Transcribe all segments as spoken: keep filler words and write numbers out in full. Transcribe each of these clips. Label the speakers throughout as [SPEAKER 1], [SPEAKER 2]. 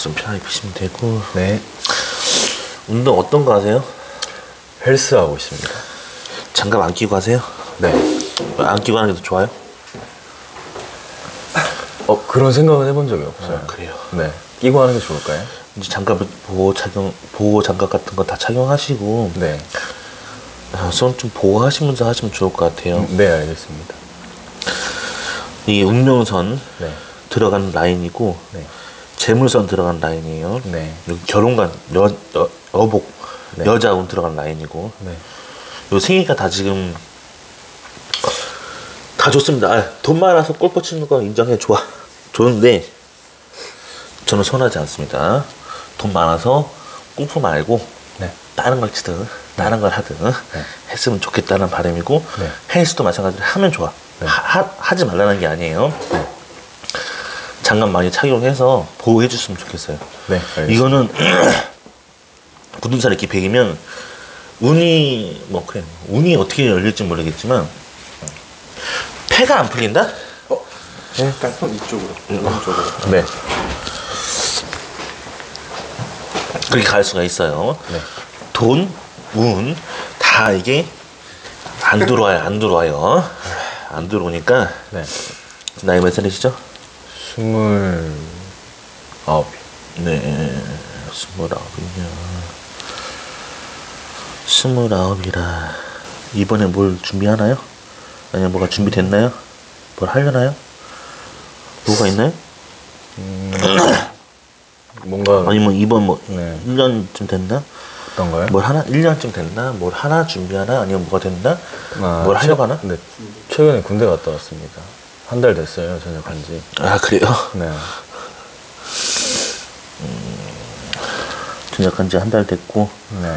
[SPEAKER 1] 좀 편하게 피시면 되고.
[SPEAKER 2] 네.
[SPEAKER 1] 운동 어떤 거 하세요?
[SPEAKER 2] 헬스 하고 있습니다.
[SPEAKER 1] 장갑 안 끼고 하세요?
[SPEAKER 2] 네.
[SPEAKER 1] 안 끼고 하는 게 더 좋아요?
[SPEAKER 2] 어, 그런 생각은 해본 적이 없어요.
[SPEAKER 1] 아, 그래요?
[SPEAKER 2] 네. 끼고 하는 게 좋을까요?
[SPEAKER 1] 이제 장갑을 보호 착용, 보호 장갑 같은 거 다 착용하시고.
[SPEAKER 2] 네.
[SPEAKER 1] 아, 손 좀 보호하시면서 하시면 좋을 것 같아요.
[SPEAKER 2] 네, 알겠습니다.
[SPEAKER 1] 이 운명선
[SPEAKER 2] 네.
[SPEAKER 1] 들어가는 라인이고,
[SPEAKER 2] 네.
[SPEAKER 1] 재물선 들어가는 라인이에요.
[SPEAKER 2] 네.
[SPEAKER 1] 여기 결혼관, 여, 여, 여복,
[SPEAKER 2] 네.
[SPEAKER 1] 여자운 들어가는 라인이고.
[SPEAKER 2] 네.
[SPEAKER 1] 요 생이가 다 지금 다 좋습니다. 아, 돈 많아서 골프 치는 거 인정해. 좋아. 좋은데 저는 선호하지 않습니다. 돈 많아서 골프 말고
[SPEAKER 2] 네.
[SPEAKER 1] 다른 걸 치든 다른 걸 하든
[SPEAKER 2] 네.
[SPEAKER 1] 했으면 좋겠다는 바람이고,
[SPEAKER 2] 네.
[SPEAKER 1] 헬스도 마찬가지로 하면 좋아.
[SPEAKER 2] 네.
[SPEAKER 1] 하, 하, 하지 말라는 게 아니에요.
[SPEAKER 2] 네.
[SPEAKER 1] 장갑 많이 착용해서 보호해 줬으면 좋겠어요.
[SPEAKER 2] 네. 알겠습니다.
[SPEAKER 1] 이거는 굳은살 이렇게 베기면 운이 뭐 그래 운이 어떻게 열릴지 모르겠지만 폐가 안 풀린다?
[SPEAKER 3] 어? 네, 일단 손 이쪽으로, 오른쪽으로.
[SPEAKER 2] 네.
[SPEAKER 1] 그렇게 갈 수가 있어요.
[SPEAKER 2] 네.
[SPEAKER 1] 돈, 운 다 이게 안 들어와요. 안 들어와요. 안 들어오니까.
[SPEAKER 2] 네.
[SPEAKER 1] 나이 몇 살이시죠?
[SPEAKER 2] 스물 아홉.
[SPEAKER 1] 네, 스물아홉이면 스물아홉이라 이번에 뭘 준비하나요? 아니면 뭐가 준비됐나요? 뭘 하려나요? 뭐가 있나요?
[SPEAKER 2] 음, 뭔가
[SPEAKER 1] 아니 뭐 이번 뭐
[SPEAKER 2] 네.
[SPEAKER 1] 일 년쯤 됐나?
[SPEAKER 2] 어떤가요?
[SPEAKER 1] 뭘 하나? 일 년쯤 됐나? 뭘 하나 준비하나? 아니면 뭐가 됐나?
[SPEAKER 2] 아,
[SPEAKER 1] 뭘 하려고 하나?
[SPEAKER 2] 네. 최근에 군대 갔다 왔습니다. 한 달 됐어요, 전역한 지.
[SPEAKER 1] 아, 그래요?
[SPEAKER 2] 네.
[SPEAKER 1] 음, 전역한 지 한 달 됐고.
[SPEAKER 2] 네.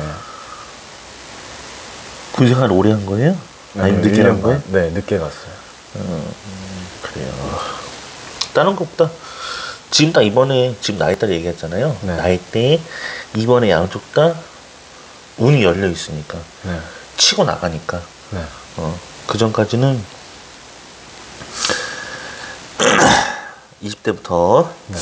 [SPEAKER 1] 군 생활 오래 한 거예요? 아니면 늦게 한 거예요?
[SPEAKER 2] 네, 늦게 갔어요.
[SPEAKER 1] 음, 그래요. 다른 것보다 지금 딱 이번에 지금 나이대 얘기했잖아요.
[SPEAKER 2] 네.
[SPEAKER 1] 나이대 이번에 양쪽 다 운이 열려 있으니까
[SPEAKER 2] 네.
[SPEAKER 1] 치고 나가니까.
[SPEAKER 2] 네.
[SPEAKER 1] 어, 그 전까지는 이십 대부터
[SPEAKER 2] 네.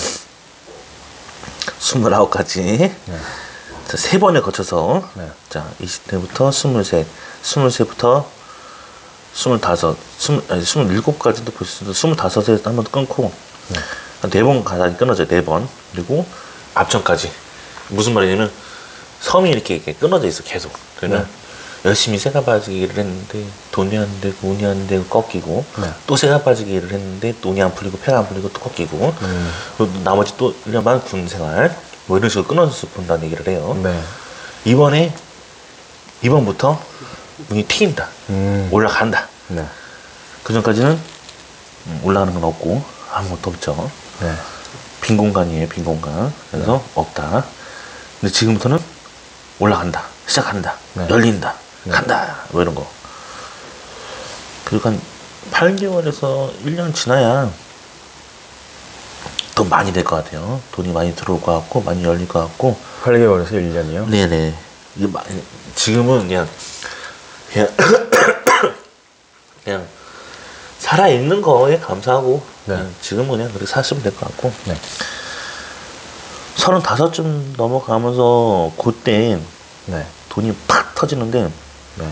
[SPEAKER 1] 스물아홉까지
[SPEAKER 2] 네.
[SPEAKER 1] 자, 세 번에 거쳐서
[SPEAKER 2] 네.
[SPEAKER 1] 자 이십 대부터 스물셋, 스물셋부터 스물다섯, 스물 아니 스물일곱까지도 볼 수 있어. 스물다섯에서 한 번 끊고
[SPEAKER 2] 네.
[SPEAKER 1] 한 네 번 가다니 끊어져요. 네 번. 그리고 앞전까지 무슨 말이냐면 섬이 이렇게, 이렇게 끊어져 있어 계속. 그러면
[SPEAKER 2] 네.
[SPEAKER 1] 열심히 새가 빠지기 일을 했는데 돈이 안 되고 운이 안 되고 꺾이고
[SPEAKER 2] 네.
[SPEAKER 1] 또 새가 빠지기 일을 했는데 돈이 안 풀리고 폐가 안 풀리고 또 꺾이고
[SPEAKER 2] 음.
[SPEAKER 1] 그리고 나머지 또 일 년만 군 생활 뭐 이런 식으로 끊어져서 본다는 얘기를 해요.
[SPEAKER 2] 네.
[SPEAKER 1] 이번에 이번부터 운이 튀긴다.
[SPEAKER 2] 음.
[SPEAKER 1] 올라간다.
[SPEAKER 2] 네.
[SPEAKER 1] 그 전까지는 올라가는 건 없고 아무것도 없죠.
[SPEAKER 2] 네.
[SPEAKER 1] 빈 공간이에요. 빈 공간. 그래서
[SPEAKER 2] 네.
[SPEAKER 1] 없다. 근데 지금부터는 올라간다. 시작한다.
[SPEAKER 2] 네.
[SPEAKER 1] 열린다.
[SPEAKER 2] 네.
[SPEAKER 1] 간다. 뭐 이런 거. 그리고 한 팔 개월에서 일 년 지나야 더 많이 될 것 같아요. 돈이 많이 들어올 것 같고 많이 열릴 것 같고.
[SPEAKER 2] 팔 개월에서 일 년이요?
[SPEAKER 1] 네네. 이게 많이, 지금은 그냥 그냥 그냥 살아있는 거에 감사하고
[SPEAKER 2] 네.
[SPEAKER 1] 그냥 지금은 그냥 그렇게 사시면 될 것 같고.
[SPEAKER 2] 네.
[SPEAKER 1] 서른다섯쯤 넘어가면서 그때
[SPEAKER 2] 네.
[SPEAKER 1] 돈이 팍 터지는데
[SPEAKER 2] 네.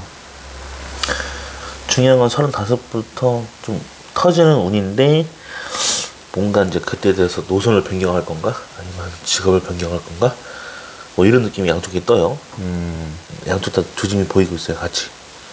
[SPEAKER 1] 중요한 건 서른다섯부터 좀 터지는 운인데 뭔가 이제 그때에 대해서 노선을 변경할 건가? 아니면 직업을 변경할 건가? 뭐 이런 느낌이 양쪽에 떠요.
[SPEAKER 2] 음.
[SPEAKER 1] 양쪽 다 조짐이 보이고 있어요, 같이.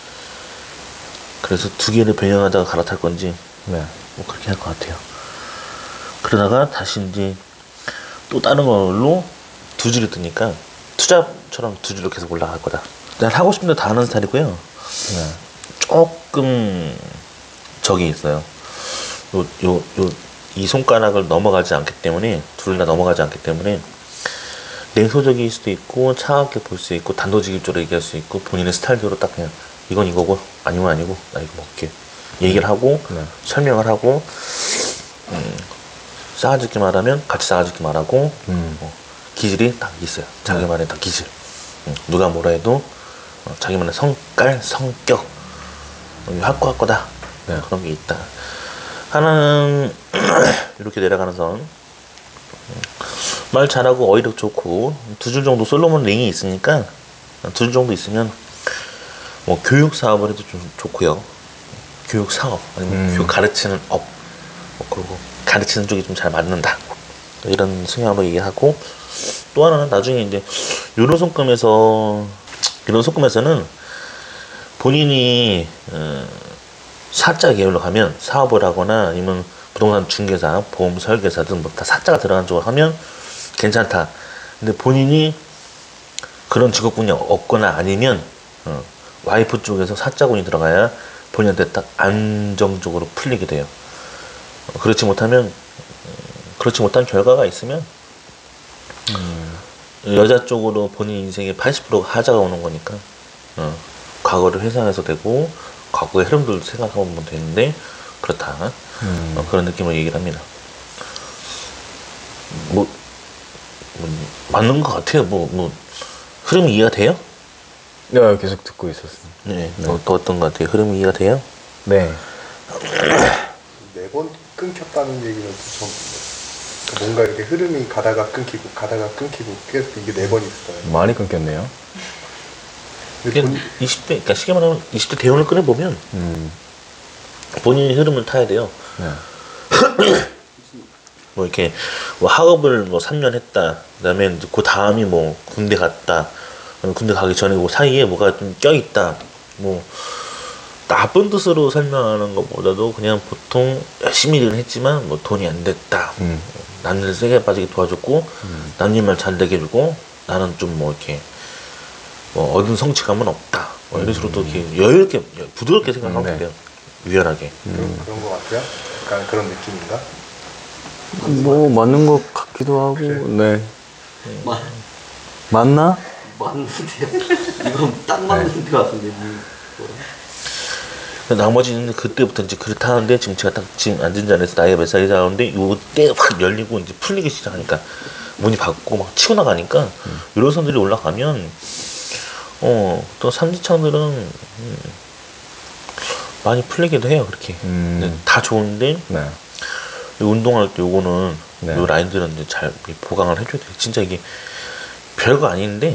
[SPEAKER 1] 그래서 두 개를 변형하다가 갈아탈 건지
[SPEAKER 2] 네.
[SPEAKER 1] 뭐 그렇게 할 것 같아요. 그러다가 다시 이제 또 다른 걸로 두 줄이 뜨니까 투자처럼 두 줄로 계속 올라갈 거다. 난 하고 싶은 데 다 하는 스타일이고요.
[SPEAKER 2] 네.
[SPEAKER 1] 조금 적이 있어요. 요, 요, 요, 이 손가락을 넘어가지 않기 때문에, 둘 다 넘어가지 않기 때문에, 냉소적일 수도 있고, 차갑게 볼 수 있고, 단도직입적으로 얘기할 수 있고, 본인의 스타일대로 딱 그냥, 이건 이거고, 아니면 아니고, 나 이거 먹게. 얘기를 하고,
[SPEAKER 2] 네.
[SPEAKER 1] 설명을 하고, 음, 싸가지게 말하면 같이 싸가지게 말하고,
[SPEAKER 2] 음.
[SPEAKER 1] 어, 기질이 딱 있어요. 자기만의 딱 기질. 음, 누가 뭐라 해도, 어, 자기만의 성깔, 성격, 어, 확고확고다.
[SPEAKER 2] 네.
[SPEAKER 1] 그런 게 있다. 하나는 이렇게 내려가는 선, 말 잘하고 어휘력 좋고 두 줄 정도 솔로몬 링이 있으니까 두 줄 정도 있으면 뭐 교육 사업을 해도 좀 좋고요. 교육 사업 아니면
[SPEAKER 2] 음.
[SPEAKER 1] 교육 가르치는 업 뭐 그리고 가르치는 쪽이 좀 잘 맞는다 이런 성향으로 얘기하고 또 하나는 나중에 이제 이런 손금에서 이런 손금에서는 본인이 어, 사자 계열로 가면 사업을 하거나 아니면 부동산 중개사, 보험 설계사 등 뭐 다 사자가 들어간 쪽으로 하면 괜찮다. 근데 본인이 그런 직업군이 없거나 아니면 어, 와이프 쪽에서 사자군이 들어가야 본인한테 딱 안정적으로 풀리게 돼요. 어, 그렇지 못하면 어, 그렇지 못한 결과가 있으면 음, 여자 쪽으로 본인 인생의 팔십 퍼센트가 하자가 오는 거니까 어, 과거를 회상해서 되고 과거의 흐름들 생각하면 되는데 그렇다.
[SPEAKER 2] 음.
[SPEAKER 1] 어, 그런 느낌으로 얘기를 합니다. 뭐, 뭐 맞는 것 같아요. 뭐, 뭐 흐름이 이해가 돼요?
[SPEAKER 2] 네, 계속 듣고 있었습니다.
[SPEAKER 1] 네. 네. 어, 또 어떤 것 같아요? 흐름이 이해가 돼요?
[SPEAKER 2] 네.
[SPEAKER 3] 네 번 끊겼다는 얘기는 좀 뭔가 이렇게 흐름이 가다가 끊기고 가다가 끊기고 계속 이게 네 번 있어요.
[SPEAKER 2] 많이 끊겼네요.
[SPEAKER 3] 근데 본,
[SPEAKER 1] 이십 대, 그러니까 쉽게 말하면 이십 대 대운을 꺼내보면
[SPEAKER 2] 음.
[SPEAKER 1] 본인이 흐름을 타야 돼요.
[SPEAKER 2] 네.
[SPEAKER 1] 뭐 이렇게 뭐 학업을 뭐 삼 년 했다. 그다음에 이제 그 다음이 뭐 군대 갔다. 군대 가기 전에 그 사이에 뭐가 좀 껴있다. 뭐 나쁜 뜻으로 설명하는 것보다도 그냥 보통 열심히 일은 했지만 뭐 돈이 안 됐다.
[SPEAKER 2] 음.
[SPEAKER 1] 남들 세게 빠지게 도와줬고
[SPEAKER 2] 음.
[SPEAKER 1] 남님 말 잘 되게 해주고 나는 좀 뭐 이렇게 뭐 얻은 성취감은 없다. 뭐 이런 식으로 또 이렇게 여유롭게 부드럽게 생각하면
[SPEAKER 2] 네.
[SPEAKER 1] 돼요. 유연하게.
[SPEAKER 3] 그런, 그런 것 같아요. 약간 그런 느낌인가?
[SPEAKER 2] 뭐 맞는 것 같기도 하고. 네.
[SPEAKER 4] 맞,
[SPEAKER 2] 맞나?
[SPEAKER 4] 맞는데요? 이건 딱 맞는 것 같은데.
[SPEAKER 1] 나머지는 그때부터 이제 그렇다는데 지금 제가 딱 지금 앉은 자리에서 나이가 몇 살이지 않은데 요때 확 열리고 이제 풀리기 시작하니까 문이 받고 막 치고 나가니까 음. 이런 선들이 올라가면 어 또 삼지창들은 음, 많이 풀리기도 해요. 그렇게
[SPEAKER 2] 음.
[SPEAKER 1] 다 좋은데
[SPEAKER 2] 네.
[SPEAKER 1] 운동할 때 요거는
[SPEAKER 2] 네.
[SPEAKER 1] 요 라인들은 이제 잘 보강을 해줘야 돼. 진짜 이게 별거 아닌데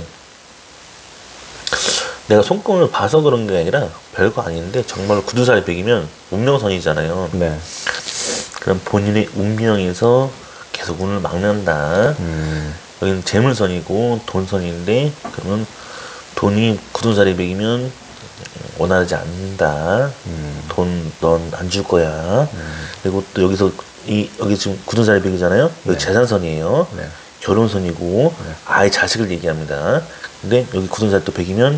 [SPEAKER 1] 내가 손금을 봐서 그런 게 아니라 별거 아닌데 정말로 굳은살이 백이면 운명선이잖아요.
[SPEAKER 2] 네.
[SPEAKER 1] 그럼 본인의 운명에서 계속 운을 막는다.
[SPEAKER 2] 음.
[SPEAKER 1] 여기는 재물선이고 돈선인데 그러면 돈이 굳은살이 백이면 원하지 않는다.
[SPEAKER 2] 음.
[SPEAKER 1] 돈 넌 안 줄 거야.
[SPEAKER 2] 음.
[SPEAKER 1] 그리고 또 여기서 이 여기 지금 굳은살이 백이잖아요. 여기
[SPEAKER 2] 네.
[SPEAKER 1] 재산선이에요.
[SPEAKER 2] 네.
[SPEAKER 1] 결혼선이고
[SPEAKER 2] 네.
[SPEAKER 1] 아이 자식을 얘기합니다. 근데 여기 굳은살이 또 백이면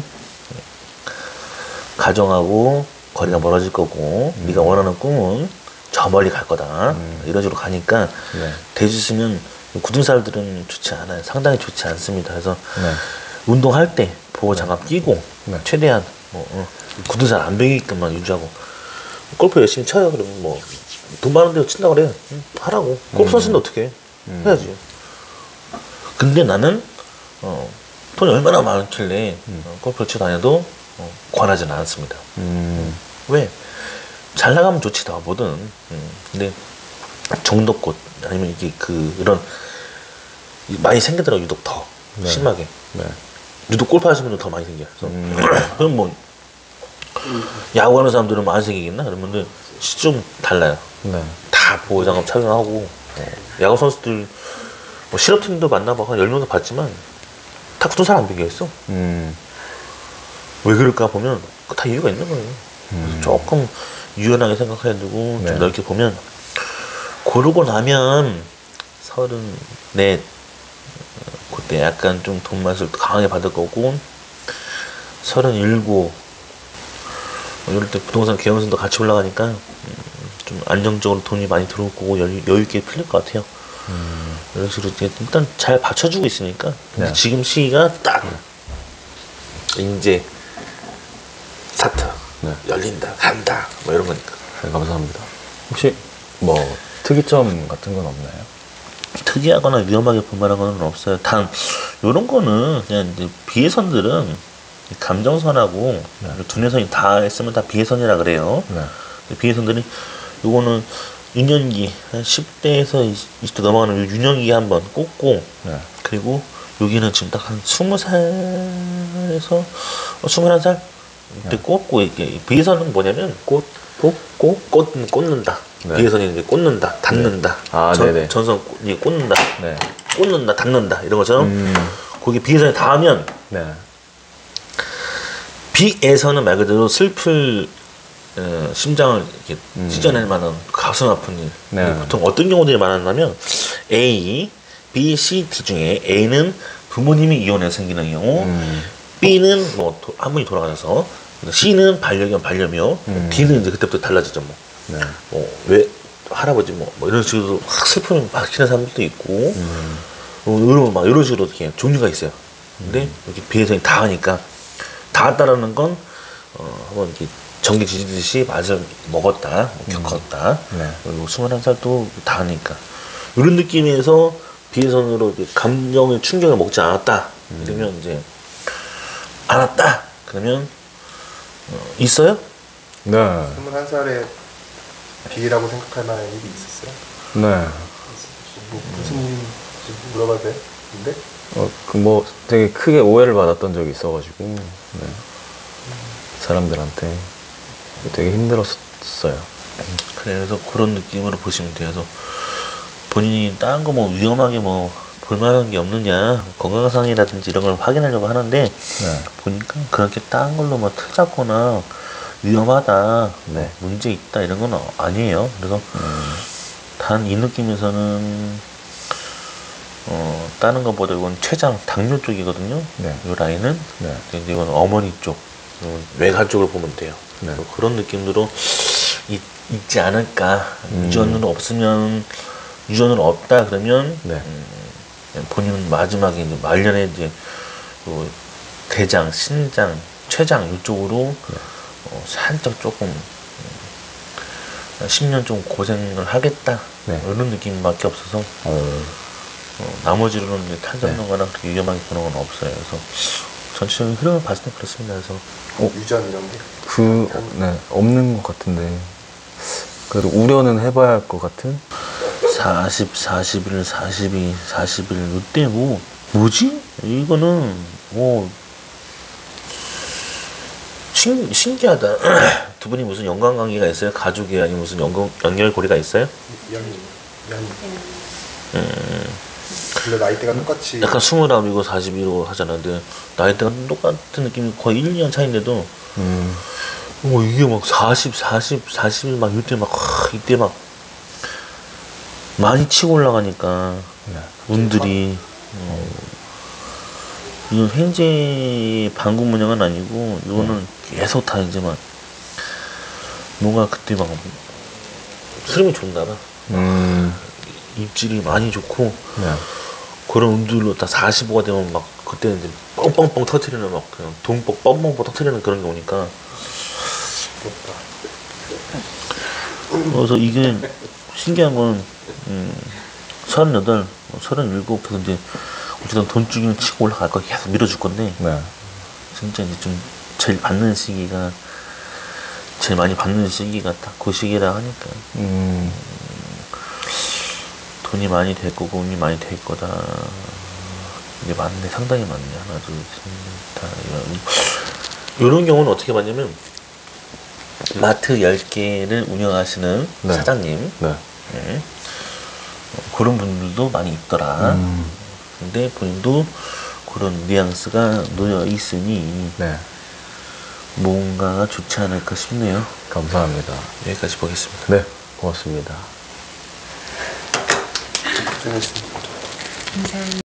[SPEAKER 1] 가정하고 거리가 멀어질 거고 음. 네가 원하는 꿈은 저 멀리 갈 거다. 음. 이런 식으로 가니까
[SPEAKER 2] 네.
[SPEAKER 1] 돼지시면 굳은살들은 좋지 않아요. 상당히 좋지 않습니다. 그래서
[SPEAKER 2] 네.
[SPEAKER 1] 운동할 때 보호장갑 끼고
[SPEAKER 2] 네.
[SPEAKER 1] 최대한 뭐, 어, 굳은살 안 베기게끔만 유지하고 골프 열심히 쳐요. 그러면 뭐 돈 많은 데 친다고 그래요. 응, 하라고. 골프 선수인데 어떻게 해.
[SPEAKER 2] 음.
[SPEAKER 1] 해야지. 근데 나는 어, 돈이 얼마나 많길래
[SPEAKER 2] 음.
[SPEAKER 1] 어, 골프를 치고 다녀도 어, 권하지는 않습니다.
[SPEAKER 2] 음.
[SPEAKER 1] 왜? 잘 나가면 좋지 다 뭐든. 음, 근데 정도껏 아니면 이게 그 이런 많이 생기더라고 유독 더
[SPEAKER 2] 네.
[SPEAKER 1] 심하게.
[SPEAKER 2] 네.
[SPEAKER 1] 유독 골프 하시는 분들 더 많이 생겨요. 그래서
[SPEAKER 2] 음.
[SPEAKER 1] 그럼 뭐 야구하는 사람들은 뭐 안 생기겠나? 그러면 좀 달라요.
[SPEAKER 2] 네.
[SPEAKER 1] 다 보호장갑 착용하고 어, 야구 선수들 뭐 실업팀도 만나봐 한 열 명도 봤지만 다 굳은살 안 베겨 있어.
[SPEAKER 2] 음.
[SPEAKER 1] 왜 그럴까 보면 다 이유가 있는 거예요.
[SPEAKER 2] 음.
[SPEAKER 1] 조금 유연하게 생각해두고
[SPEAKER 2] 네.
[SPEAKER 1] 좀 넓게 보면 고르고 나면 서른넷 그때 약간 좀 돈 맛을 강하게 받을 거고 서른일곱 이럴 때 부동산 개운선도 같이 올라가니까 음, 좀 안정적으로 돈이 많이 들어올 거고 여유, 여유 있게 풀릴 것 같아요.
[SPEAKER 2] 음.
[SPEAKER 1] 이런 식으로 일단 잘 받쳐주고 있으니까 근데
[SPEAKER 2] 네.
[SPEAKER 1] 지금 시기가 딱 이제 스타트
[SPEAKER 2] 네.
[SPEAKER 1] 열린다 간다 뭐 이런 거니까.
[SPEAKER 2] 네, 감사합니다. 혹시 뭐 특이점 같은 건 없나요?
[SPEAKER 1] 특이하거나 위험하게 분발한 건 없어요. 단 요런 거는 그냥 이제 비해선들은 감정선하고
[SPEAKER 2] 네.
[SPEAKER 1] 두뇌선이 다 했으면 다 비해선이라 그래요.
[SPEAKER 2] 네.
[SPEAKER 1] 비해선들이 요거는 유년기 한 십 대에서 이십 대 넘어가는 요 유년기 한번 꽂고
[SPEAKER 2] 네.
[SPEAKER 1] 그리고 여기는 지금 딱 한 스무 살에서 스물한 살 이때
[SPEAKER 2] 네.
[SPEAKER 1] 꽂고 이게 비선은 뭐냐면
[SPEAKER 2] 꽃, 꽃, 꽃?
[SPEAKER 1] 꽂 꽂는다.
[SPEAKER 2] 네.
[SPEAKER 1] 비선이 이제 꽂는다, 닫는다.
[SPEAKER 2] 네. 아,
[SPEAKER 1] 전,
[SPEAKER 2] 네네.
[SPEAKER 1] 전선 이게 꽂는다,
[SPEAKER 2] 네.
[SPEAKER 1] 꽂는다, 닫는다 이런 것처럼
[SPEAKER 2] 음.
[SPEAKER 1] 거기 비선이 닿으면
[SPEAKER 2] 네.
[SPEAKER 1] 비에서는 말 그대로 슬플 어, 심장을 이렇게
[SPEAKER 2] 음.
[SPEAKER 1] 찢어낼 만한 가슴 아픈 일.
[SPEAKER 2] 네.
[SPEAKER 1] 보통 어떤 경우들이 많았냐면 A, B, C, D 중에 A는 부모님이 이혼해서 생기는 경우,
[SPEAKER 2] 음.
[SPEAKER 1] B는 뭐 도, 한 분이 돌아가셔서, C는 반려견 반려묘,
[SPEAKER 2] 음.
[SPEAKER 1] D는 이제 그때부터 달라지죠 뭐.
[SPEAKER 2] 네.
[SPEAKER 1] 뭐 왜 할아버지 뭐, 뭐 이런 식으로 확 슬픔을 막히는 사람들도 있고,
[SPEAKER 2] 음.
[SPEAKER 1] 어, 이런 막 이런 식으로 이렇게 종류가 있어요. 근데
[SPEAKER 2] 음.
[SPEAKER 1] 여기 비해성이 닿으니까 닿았다라는 건 어, 한번 이렇게 전기 지지듯이 맞을 먹었다, 뭐 겪었다.
[SPEAKER 2] 네.
[SPEAKER 1] 그리고 스물한 살도 닿으니까 이런 느낌에서 비해선으로 감정의 충격을 먹지 않았다.
[SPEAKER 2] 음.
[SPEAKER 1] 그러면 이제 알았다. 그러면 어, 있어요?
[SPEAKER 2] 네.
[SPEAKER 3] 스물한 살에 비라고 생각할 만한 일이 있었어요?
[SPEAKER 2] 네.
[SPEAKER 3] 뭐 무슨 일인지 물어봐도 돼? 근데?
[SPEAKER 2] 어, 그 뭐 되게 크게 오해를 받았던 적이 있어가지고, 네. 사람들한테 되게 힘들었어요.
[SPEAKER 1] 그래서 그런 느낌으로 보시면 돼요. 그래서 본인이 다른 거 뭐 위험하게 뭐 볼만한 게 없느냐, 건강상이라든지 이런 걸 확인하려고 하는데
[SPEAKER 2] 네.
[SPEAKER 1] 보니까 그렇게 다른 걸로 뭐 틀 잡거나 위험하다,
[SPEAKER 2] 네.
[SPEAKER 1] 문제 있다 이런 건 아니에요. 그래서
[SPEAKER 2] 음.
[SPEAKER 1] 단 이 느낌에서는 어 다른 것보다 이건 췌장 당뇨 쪽이거든요.
[SPEAKER 2] 네.
[SPEAKER 1] 이 라인은
[SPEAKER 2] 네.
[SPEAKER 1] 근데 이건 어머니 쪽, 어, 외가 쪽을 보면 돼요.
[SPEAKER 2] 네.
[SPEAKER 1] 그런 느낌으로 있, 있지 않을까.
[SPEAKER 2] 음.
[SPEAKER 1] 유전으로 없으면 유전으로 없다 그러면
[SPEAKER 2] 네.
[SPEAKER 1] 음, 본인은 마지막에 이제 말년에 이제 그 대장, 신장, 췌장 이쪽으로
[SPEAKER 2] 네.
[SPEAKER 1] 어, 살짝 조금 음, 십 년 좀 고생을 하겠다.
[SPEAKER 2] 네.
[SPEAKER 1] 이런 느낌밖에 없어서
[SPEAKER 2] 어.
[SPEAKER 1] 어, 나머지로는 이제 탈잡는 거나 그렇게 위험하게 보는 건 없어요. 그래서 전체적인 흐름을 봤을 때 그렇습니다. 그래서
[SPEAKER 3] 어? 유전 이런 게?
[SPEAKER 2] 그, 네, 없는 것 같은데. 그래도 우려는 해봐야 할 것 같은?
[SPEAKER 1] 사십, 사십일, 사십이, 사십일 이때 뭐 뭐지? 이거는 뭐 신, 신기하다. 두 분이 무슨 연관관계가 있어요? 가족이 아니면 무슨 연관, 연결고리가 있어요?
[SPEAKER 3] 연, 연.
[SPEAKER 1] 음,
[SPEAKER 3] 원래 나이대가 똑같이.
[SPEAKER 1] 약간 스물아홉이고 사십이로 하잖아. 근데 나이대가 똑같은 느낌이 거의 일, 이 년 차이인데도
[SPEAKER 2] 음.
[SPEAKER 1] 뭐 이게 막 사십, 사십, 사십일 막 이때 막 하, 이때 막 많이 치고 올라가니까
[SPEAKER 2] 네.
[SPEAKER 1] 운들이 어, 이건 현재 방금 문양은 아니고 이거는 계속 다 이제 막 뭔가 그때 막 흐름이 좋나 봐.
[SPEAKER 2] 음.
[SPEAKER 1] 입질이 많이 좋고
[SPEAKER 2] 네.
[SPEAKER 1] 그런 운들로 다 사십오가 되면 막 그때 이제 뻥뻥뻥 터트리는 막 그냥 돈뻑 뻥뻥뻥 터트리는 그런 게 오니까
[SPEAKER 3] 부럽다.
[SPEAKER 1] 그래서 이게 신기한 건 음, 서른여덟, 서른일곱 근데 어쨌든 돈 주기는 치고 올라갈 거 계속 밀어줄 건데
[SPEAKER 2] 네.
[SPEAKER 1] 진짜 이제 좀 제일 받는 시기가 제일 많이 받는 시기가 딱 그 시기라 하니까
[SPEAKER 2] 음.
[SPEAKER 1] 돈이 많이 될 거고 운이 많이 될 거다. 이게 많네, 상당히 많네. 하나, 둘, 셋, 다 이런 이런 경우는 어떻게 봤냐면 마트 열 개를 운영하시는
[SPEAKER 2] 네.
[SPEAKER 1] 사장님,
[SPEAKER 2] 네.
[SPEAKER 1] 네. 어, 그런 분들도 많이 있더라.
[SPEAKER 2] 음.
[SPEAKER 1] 근데 본인도 그런 뉘앙스가 놓여 있으니
[SPEAKER 2] 네.
[SPEAKER 1] 뭔가가 좋지 않을까 싶네요.
[SPEAKER 2] 감사합니다.
[SPEAKER 1] 여기까지 보겠습니다.
[SPEAKER 2] 네. 고맙습니다.
[SPEAKER 3] 고생했습니다.
[SPEAKER 5] 감사합니다.